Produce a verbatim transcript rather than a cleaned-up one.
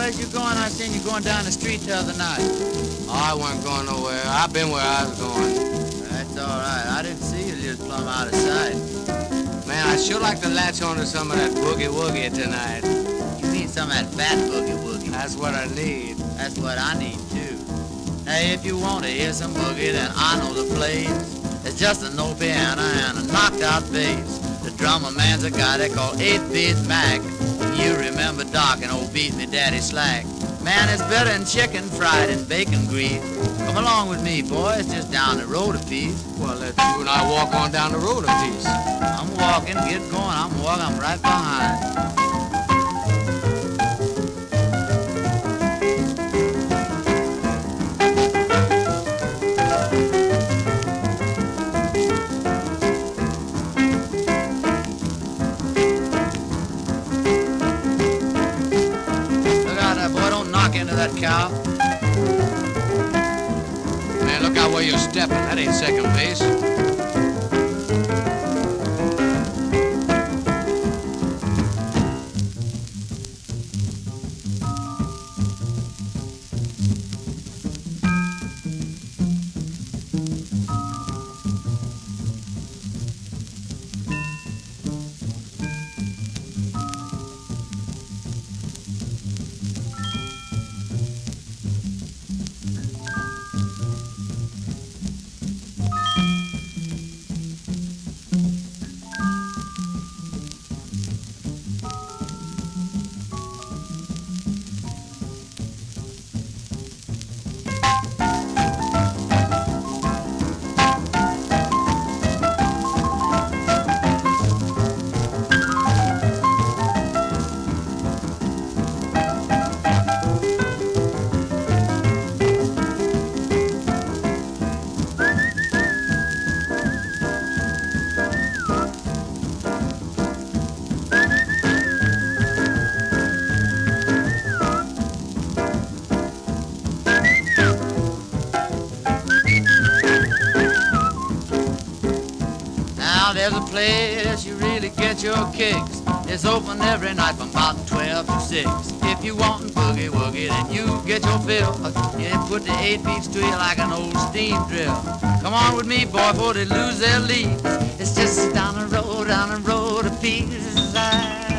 where's you going? I seen you going down the street the other night. Oh, I wasn't going nowhere. I've been where I was going. That's all right. I didn't see you just plumb out of sight. Man, I sure like to latch on to some of that boogie-woogie tonight. You need some of that fat boogie-woogie. That's what I need. That's what I need, too. Hey, if you want to hear some boogie, then I know the place. It's just a no piano and a knocked-out bass. The drummer man's a guy they call eight-beat Mac. You remember Doc and old Beat Me Daddy Slack. Man, it's better than chicken fried in bacon grease. Come along with me, boy. It's just down the road a piece. Well, let you and I walk on down the road a piece. I'm walking. Get going. I'm walking. I'm right behind. Into that cow. Man, look out where you're stepping. That ain't second base. There's a place you really get your kicks. It's open every night from about twelve to six. If you want boogie-woogie, then you get your fill. You put the eight beats to you like an old steam drill. Come on with me, boy, before they lose their lead. It's just down the road, down the road a piece.